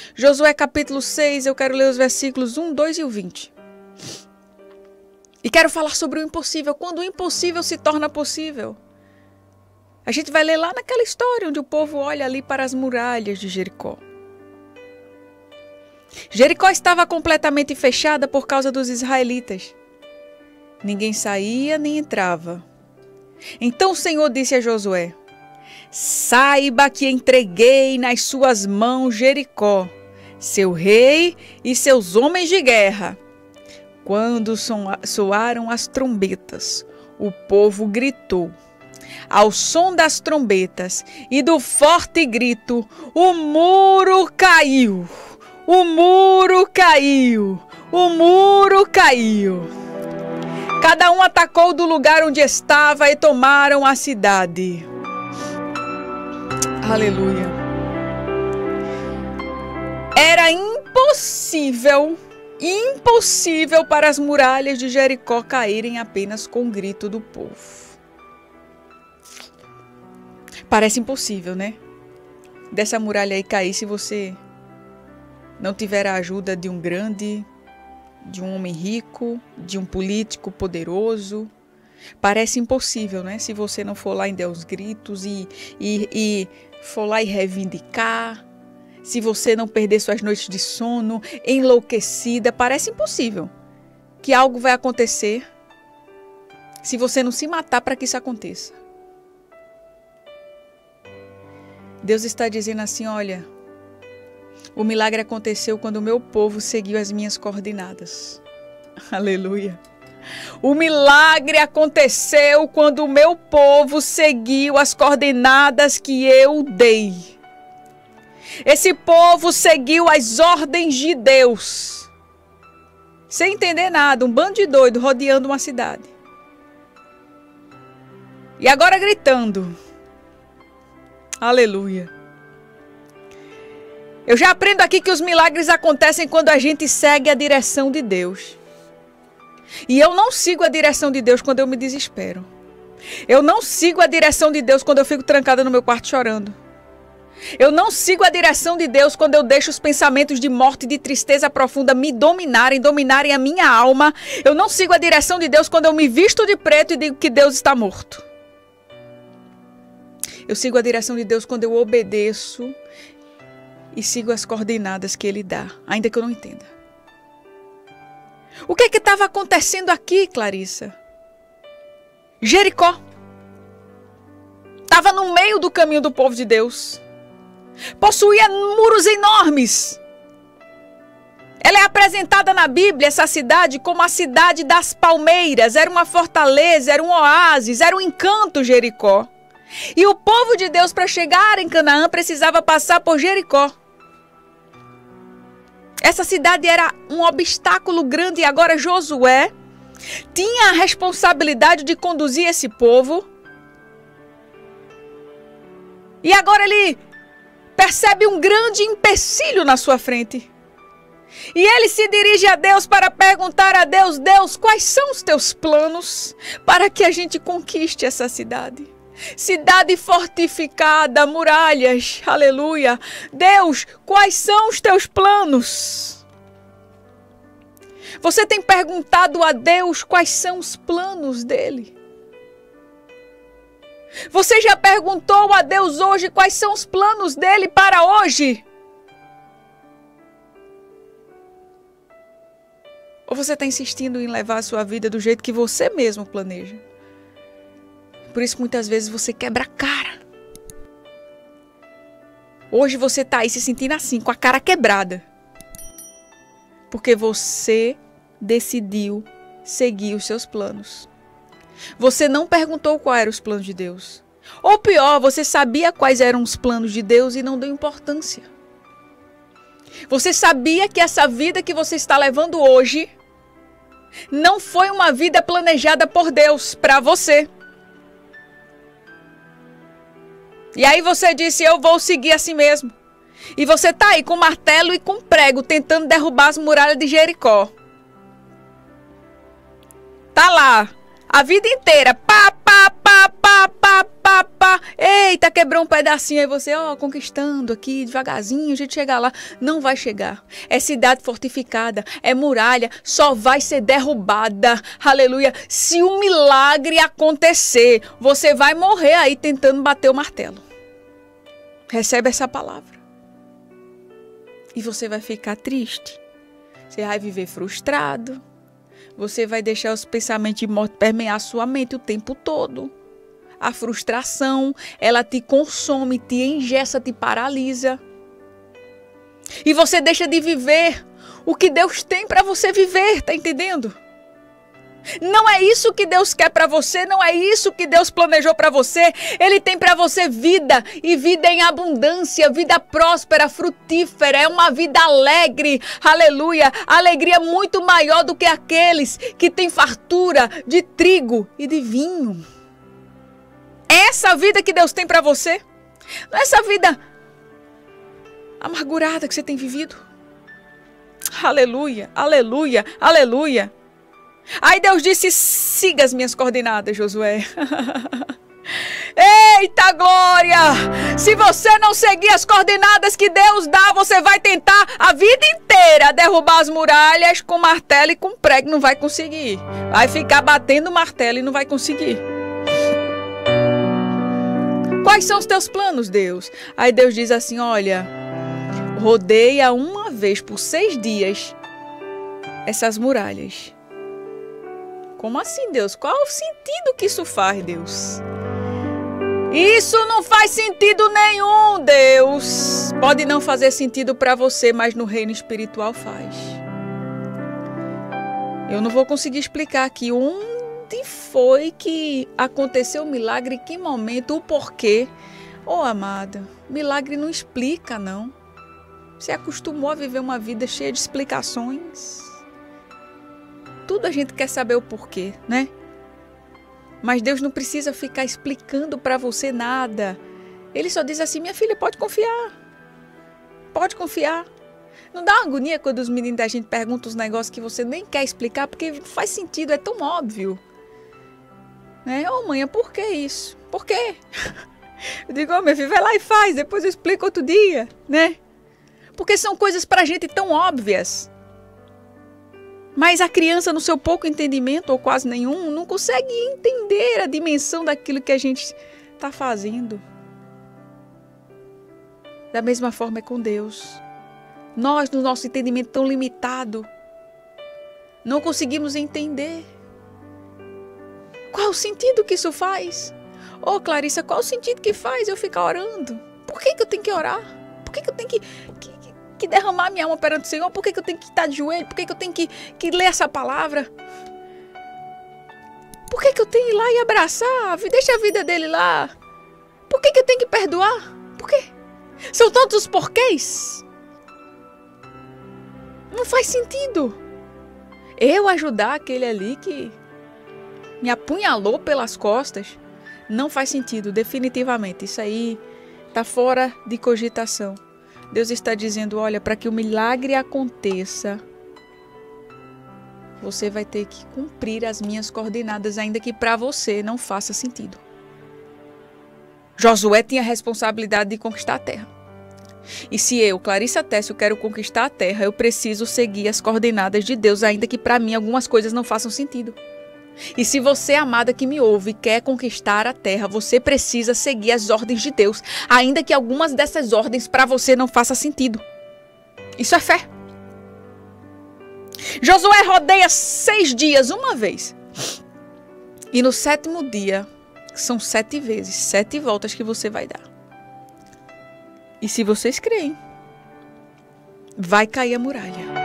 Josué capítulo 6, eu quero ler os versículos 1, 2 e o 20. E quero falar sobre o impossível, quando o impossível se torna possível. A gente vai ler lá naquela história onde o povo olha ali para as muralhas de Jericó. Jericó estava completamente fechada por causa dos israelitas. Ninguém saía nem entrava. Então o Senhor disse a Josué: saiba que entreguei nas suas mãos Jericó, seu rei e seus homens de guerra. Quando soaram as trombetas, o povo gritou. Ao som das trombetas e do forte grito, o muro caiu, o muro caiu, o muro caiu. Cada um atacou do lugar onde estava e tomaram a cidade. Aleluia. Era impossível para as muralhas de Jericó caírem apenas com o grito do povo. Parece impossível, né? Dessa muralha aí cair se você não tiver a ajuda de um grande, de um homem rico, de um político poderoso. Parece impossível, né? Se você não for lá e der os gritos e for lá e reivindicar. Se você não perder suas noites de sono, enlouquecida, parece impossível que algo vai acontecer se você não se matar para que isso aconteça. Deus está dizendo assim, olha, o milagre aconteceu quando o meu povo seguiu as minhas coordenadas. Aleluia. O milagre aconteceu quando o meu povo seguiu as coordenadas que eu dei. Esse povo seguiu as ordens de Deus. Sem entender nada, um bando de doido rodeando uma cidade. E agora gritando. Aleluia. Eu já aprendo aqui que os milagres acontecem quando a gente segue a direção de Deus. E eu não sigo a direção de Deus quando eu me desespero. Eu não sigo a direção de Deus quando eu fico trancada no meu quarto chorando. Eu não sigo a direção de Deus quando eu deixo os pensamentos de morte e de tristeza profunda me dominarem a minha alma. Eu não sigo a direção de Deus quando eu me visto de preto e digo que Deus está morto. Eu sigo a direção de Deus quando eu obedeço e sigo as coordenadas que Ele dá, ainda que eu não entenda. O que estava acontecendo aqui, Clarissa? Jericó estava no meio do caminho do povo de Deus. Possuía muros enormes. Ela é apresentada na Bíblia, essa cidade, como a cidade das palmeiras. Era uma fortaleza, era um oásis, era um encanto Jericó. E o povo de Deus, para chegar em Canaã, precisava passar por Jericó. Essa cidade era um obstáculo grande e agora Josué tinha a responsabilidade de conduzir esse povo. E agora ele percebe um grande empecilho na sua frente. E ele se dirige a Deus para perguntar a Deus: Deus, quais são os teus planos para que a gente conquiste essa cidade? Cidade fortificada, muralhas, aleluia. Deus, quais são os teus planos? Você tem perguntado a Deus quais são os planos dele? Você já perguntou a Deus hoje quais são os planos dele para hoje? Ou você está insistindo em levar a sua vida do jeito que você mesmo planeja? Por isso, muitas vezes, você quebra a cara. Hoje você está aí se sentindo assim, com a cara quebrada. Porque você decidiu seguir os seus planos. Você não perguntou quais eram os planos de Deus. Ou pior, você sabia quais eram os planos de Deus e não deu importância. Você sabia que essa vida que você está levando hoje não foi uma vida planejada por Deus para você. E aí você disse: eu vou seguir assim mesmo. E você está aí com martelo e com prego tentando derrubar as muralhas de Jericó. Tá lá a vida inteira, pá, pá, pá, pá, pá, pá, pá. Eita, quebrou um pedacinho. Aí você, conquistando aqui, devagarzinho, a gente chega lá. Não vai chegar. É cidade fortificada, é muralha, só vai ser derrubada. Aleluia. Se um milagre acontecer, você vai morrer aí tentando bater o martelo. Recebe essa palavra. E você vai ficar triste. Você vai viver frustrado. Você vai deixar os pensamentos de morte permear sua mente o tempo todo. A frustração, ela te consome, te engessa, te paralisa. E você deixa de viver o que Deus tem para você viver, tá entendendo? Não é isso que Deus quer para você, não é isso que Deus planejou para você. Ele tem para você vida, e vida em abundância, vida próspera, frutífera, é uma vida alegre, aleluia. Alegria muito maior do que aqueles que têm fartura de trigo e de vinho. É essa vida que Deus tem para você, não é essa vida amargurada que você tem vivido. Aleluia, aleluia, aleluia. Aí Deus disse, siga as minhas coordenadas, Josué. Eita glória! Se você não seguir as coordenadas que Deus dá, você vai tentar a vida inteira derrubar as muralhas com martelo e com prego. Não vai conseguir. Vai ficar batendo martelo e não vai conseguir. Quais são os teus planos, Deus? Aí Deus diz assim, olha, rodeia uma vez por 6 dias essas muralhas. Como assim, Deus? Qual o sentido que isso faz, Deus? Isso não faz sentido nenhum, Deus. Pode não fazer sentido para você, mas no reino espiritual faz. Eu não vou conseguir explicar aqui onde foi que aconteceu o milagre, em que momento, o porquê. Amada, milagre não explica, não. Você acostumou a viver uma vida cheia de explicações. Tudo a gente quer saber o porquê, né? Mas Deus não precisa ficar explicando para você nada. Ele só diz assim, minha filha, pode confiar. Pode confiar. Não dá uma agonia quando os meninos da gente perguntam os negócios que você nem quer explicar, porque não faz sentido, é tão óbvio. Né? Mãe, por que isso? Por quê? Eu digo, minha filha, vai lá e faz, depois eu explico outro dia, né? Porque são coisas pra gente tão óbvias. Mas a criança, no seu pouco entendimento, ou quase nenhum, não consegue entender a dimensão daquilo que a gente está fazendo. Da mesma forma é com Deus. Nós, no nosso entendimento tão limitado, não conseguimos entender. Qual o sentido que isso faz? Clarissa, qual o sentido que faz eu ficar orando? Por que eu tenho que orar? Por que eu tenho que derramar minha alma perante o Senhor? Por que eu tenho que estar de joelho? Por que eu tenho que ler essa palavra? Por que eu tenho que ir lá e abraçar? Deixa a vida dele lá. Por que eu tenho que perdoar? Por quê? São todos os porquês. Não faz sentido. Eu ajudar aquele ali que me apunhalou pelas costas. Não faz sentido, definitivamente. Isso aí está fora de cogitação. Deus está dizendo, olha, para que o milagre aconteça, você vai ter que cumprir as minhas coordenadas, ainda que para você não faça sentido. Josué tinha a responsabilidade de conquistar a terra. E se eu, Clarissa Técio, quero conquistar a terra, eu preciso seguir as coordenadas de Deus, ainda que para mim algumas coisas não façam sentido. E se você, amada, que me ouve, quer conquistar a terra, você precisa seguir as ordens de Deus, ainda que algumas dessas ordens para você não façam sentido. Isso é fé. Josué rodeia 6 dias, uma vez. E no 7º dia, são 7 vezes, 7 voltas que você vai dar. E se vocês creem, vai cair a muralha.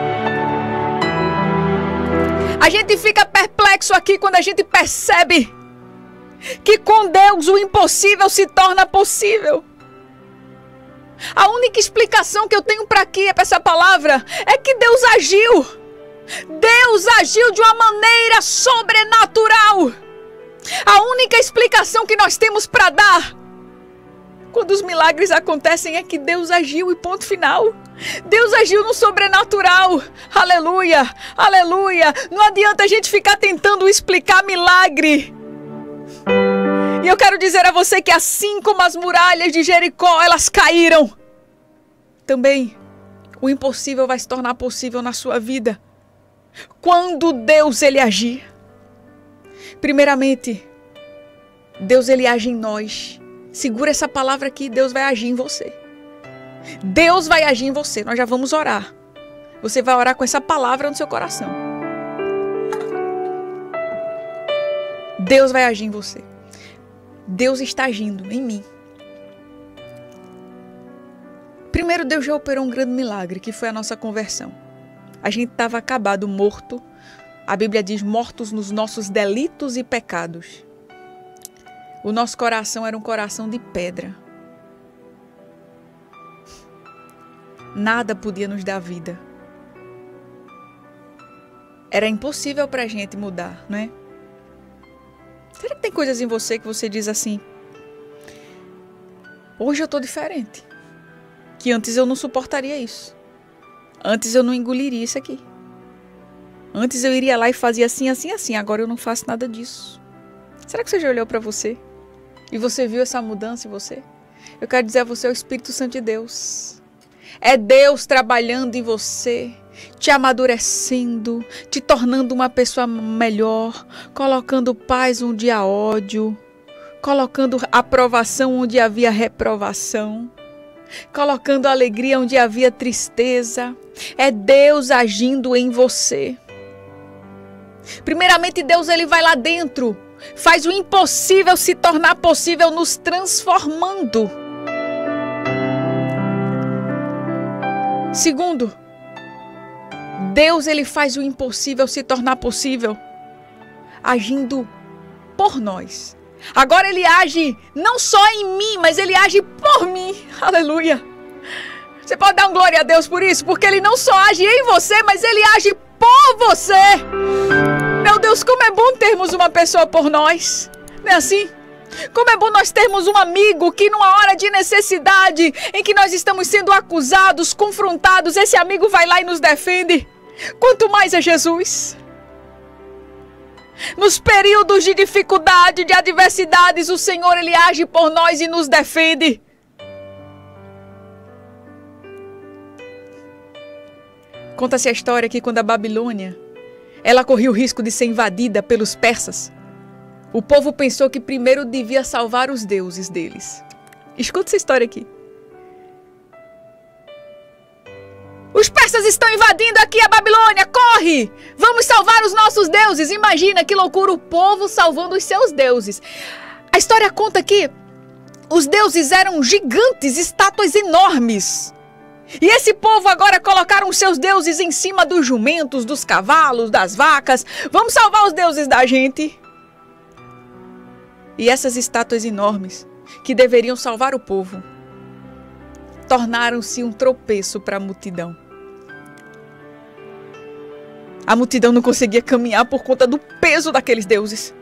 A gente fica perplexo aqui quando a gente percebe que com Deus o impossível se torna possível. A única explicação que eu tenho para essa palavra é que Deus agiu. Deus agiu de uma maneira sobrenatural. A única explicação que nós temos para dar quando os milagres acontecem é que Deus agiu e ponto final. Deus agiu no sobrenatural. Aleluia, aleluia. Não adianta a gente ficar tentando explicar milagre E eu quero dizer a você que assim como as muralhas de Jericó, elas caíram, também o impossível vai se tornar possível na sua vida. Quando Deus, ele agir. Primeiramente, Deus, ele age em nós. Segura essa palavra aqui, Deus vai agir em você. Deus vai agir em você. Nós já vamos orar. Você vai orar com essa palavra no seu coração. Deus vai agir em você. Deus está agindo em mim. Primeiro, Deus já operou um grande milagre, que foi a nossa conversão. A gente estava acabado, morto. A Bíblia diz, mortos nos nossos delitos e pecados. O nosso coração era um coração de pedra. Nada podia nos dar vida. Era impossível para a gente mudar, não é? Será que tem coisas em você que você diz assim? Hoje eu estou diferente. Que antes eu não suportaria isso. Antes eu não engoliria isso aqui. Antes eu iria lá e fazia assim, assim, assim. Agora eu não faço nada disso. Será que você já olhou para você? E você viu essa mudança em você? Eu quero dizer a você, é o Espírito Santo de Deus. É Deus trabalhando em você, te amadurecendo, te tornando uma pessoa melhor, colocando paz onde há ódio, colocando aprovação onde havia reprovação, colocando alegria onde havia tristeza. É Deus agindo em você. Primeiramente, Deus, ele vai lá dentro, faz o impossível se tornar possível, nos transformando. Segundo, Deus, ele faz o impossível se tornar possível, agindo por nós. Agora ele age não só em mim, mas ele age por mim. Aleluia. Você pode dar um glória a Deus por isso? Porque ele não só age em você, mas ele age por você. Meu Deus, como é bom termos uma pessoa por nós. Não é assim? Como é bom nós termos um amigo que numa hora de necessidade, em que nós estamos sendo acusados, confrontados, esse amigo vai lá e nos defende. Quanto mais é Jesus. Nos períodos de dificuldade, de adversidades, o Senhor, ele age por nós e nos defende. Conta-se a história que quando a Babilônia, ela corria o risco de ser invadida pelos persas, o povo pensou que primeiro devia salvar os deuses deles. Escuta essa história aqui. Os persas estão invadindo aqui a Babilônia, corre! Vamos salvar os nossos deuses. Imagina que loucura, o povo salvando os seus deuses. A história conta que os deuses eram gigantes, estátuas enormes. E esse povo agora colocaram os seus deuses em cima dos jumentos, dos cavalos, das vacas. Vamos salvar os deuses da gente. E essas estátuas enormes, que deveriam salvar o povo, tornaram-se um tropeço para a multidão. A multidão não conseguia caminhar por conta do peso daqueles deuses.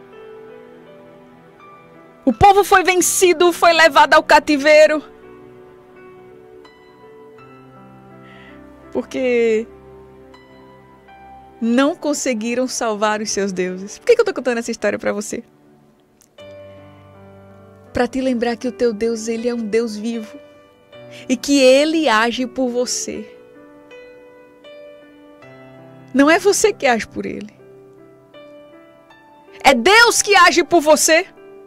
O povo foi vencido, foi levado ao cativeiro. Porque não conseguiram salvar os seus deuses. Por que eu estou contando essa história para você? Para te lembrar que o teu Deus, ele é um Deus vivo. E que ele age por você. Não é você que age por ele. É Deus que age por você.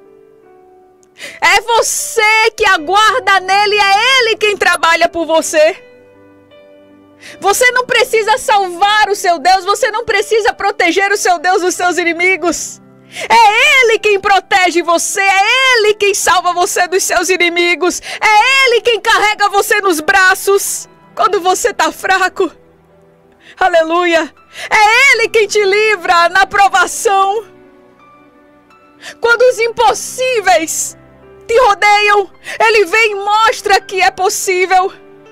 É você que aguarda nele, é ele quem trabalha por você. Você não precisa salvar o seu Deus, você não precisa proteger o seu Deus dos seus inimigos. É ele quem protege você, é ele quem salva você dos seus inimigos. É ele quem carrega você nos braços quando você está fraco. Aleluia. É ele quem te livra na provação. Quando os impossíveis te rodeiam, ele vem e mostra que é possível.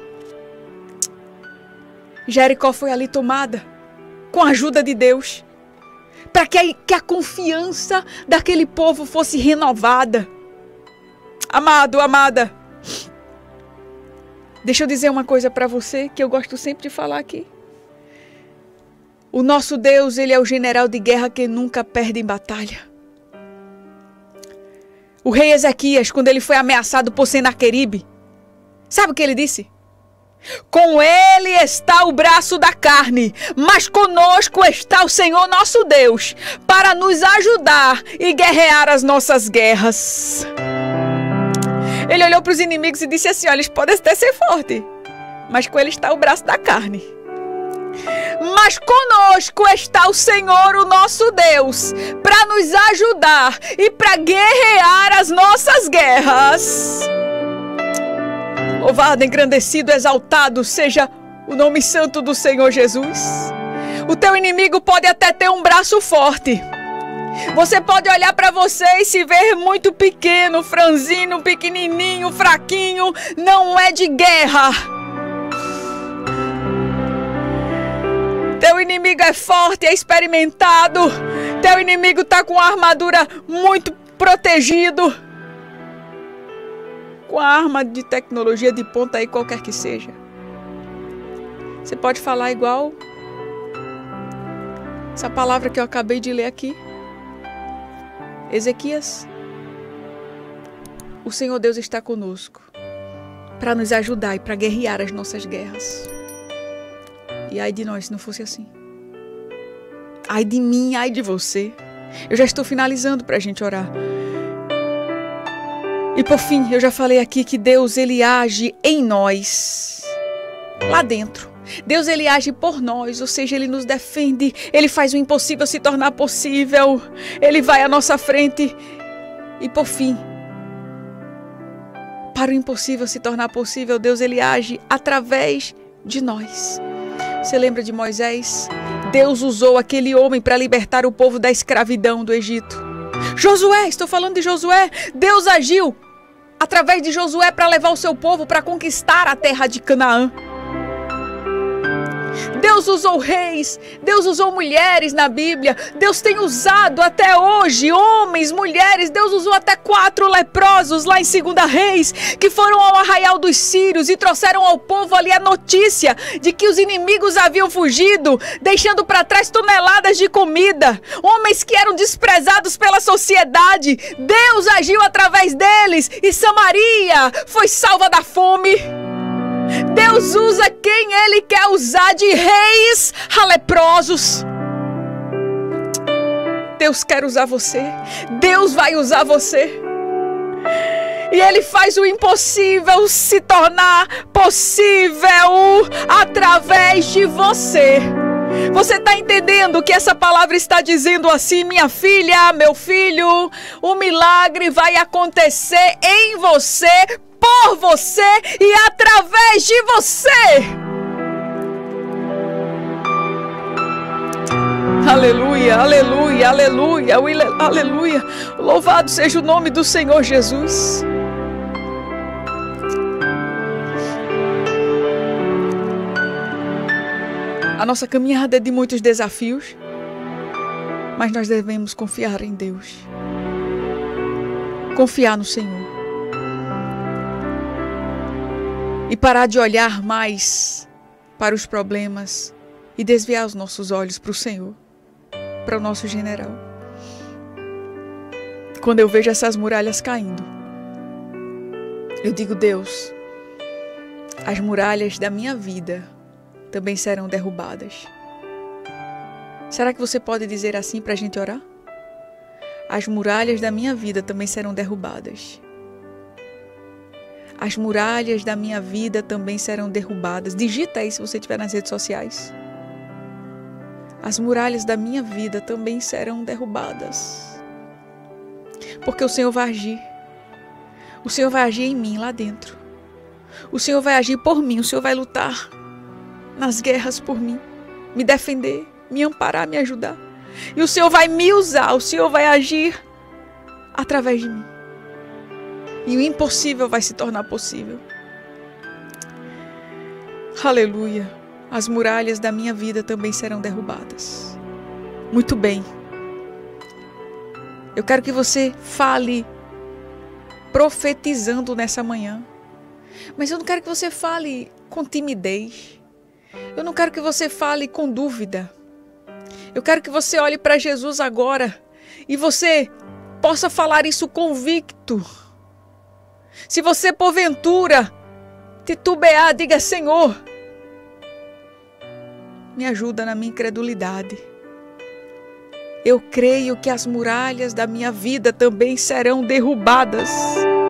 Jericó foi ali tomada com a ajuda de Deus, para que a confiança daquele povo fosse renovada. Amado, amada, deixa eu dizer uma coisa para você que eu gosto sempre de falar aqui. O nosso Deus, ele é o general de guerra que nunca perde em batalha. O rei Ezequias, quando ele foi ameaçado por Senaqueribe, sabe o que ele disse? Com ele está o braço da carne, mas conosco está o Senhor nosso Deus, para nos ajudar e guerrear as nossas guerras. Ele olhou para os inimigos e disse assim, olha, eles podem até ser fortes, mas com ele está o braço da carne. Mas conosco está o Senhor, o nosso Deus, para nos ajudar e para guerrear as nossas guerras. Louvado, engrandecido, exaltado seja o nome santo do Senhor Jesus. O teu inimigo pode até ter um braço forte. Você pode olhar para você e se ver muito pequeno, franzino, pequenininho, fraquinho. Não é de guerra. Teu inimigo é forte, é experimentado. Teu inimigo está com a armadura muito protegido. Com a arma de tecnologia de ponta aí, qualquer que seja. Você pode falar igual essa palavra que eu acabei de ler aqui. Ezequias. O Senhor Deus está conosco para nos ajudar e para guerrear as nossas guerras. E ai de nós se não fosse assim. Ai de mim, ai de você. Eu já estou finalizando para a gente orar. E por fim, eu já falei aqui que Deus, ele age em nós, lá dentro. Deus, ele age por nós, ou seja, ele nos defende, ele faz o impossível se tornar possível, ele vai à nossa frente. E por fim, para o impossível se tornar possível, Deus, ele age através de nós. Você lembra de Moisés? Deus usou aquele homem para libertar o povo da escravidão do Egito. Josué, estou falando de Josué. Deus agiu através de Josué para levar o seu povo para conquistar a terra de Canaã. Deus usou reis, Deus usou mulheres na Bíblia. Deus tem usado até hoje homens, mulheres. Deus usou até 4 leprosos lá em 2 Reis, que foram ao arraial dos sírios e trouxeram ao povo ali a notícia de que os inimigos haviam fugido, deixando para trás toneladas de comida. Homens que eram desprezados pela sociedade. Deus agiu através deles e Samaria foi salva da fome. Deus usa quem Ele quer usar, de reis a leprosos. Deus quer usar você. Deus vai usar você. E Ele faz o impossível se tornar possível através de você. Você está entendendo que essa palavra está dizendo assim, minha filha, meu filho, o milagre vai acontecer em você, por você e através de você. Aleluia, aleluia, aleluia, aleluia. Louvado seja o nome do Senhor Jesus. A nossa caminhada é de muitos desafios, mas nós devemos confiar em Deus. Confiar no Senhor. E parar de olhar mais para os problemas e desviar os nossos olhos para o Senhor, para o nosso general. Quando eu vejo essas muralhas caindo, eu digo, Deus, as muralhas da minha vida também serão derrubadas. Será que você pode dizer assim para a gente orar? As muralhas da minha vida também serão derrubadas. As muralhas da minha vida também serão derrubadas. Digita aí se você estiver nas redes sociais. As muralhas da minha vida também serão derrubadas. Porque o Senhor vai agir. O Senhor vai agir em mim, lá dentro. O Senhor vai agir por mim. O Senhor vai lutar nas guerras por mim. Me defender, me amparar, me ajudar. E o Senhor vai me usar. O Senhor vai agir através de mim. E o impossível vai se tornar possível. Aleluia. As muralhas da minha vida também serão derrubadas. Muito bem. Eu quero que você fale profetizando nessa manhã. Mas eu não quero que você fale com timidez. Eu não quero que você fale com dúvida. Eu quero que você olhe para Jesus agora e você possa falar isso convicto. Se você porventura titubear, diga: Senhor, me ajuda na minha incredulidade. Eu creio que as muralhas da minha vida também serão derrubadas.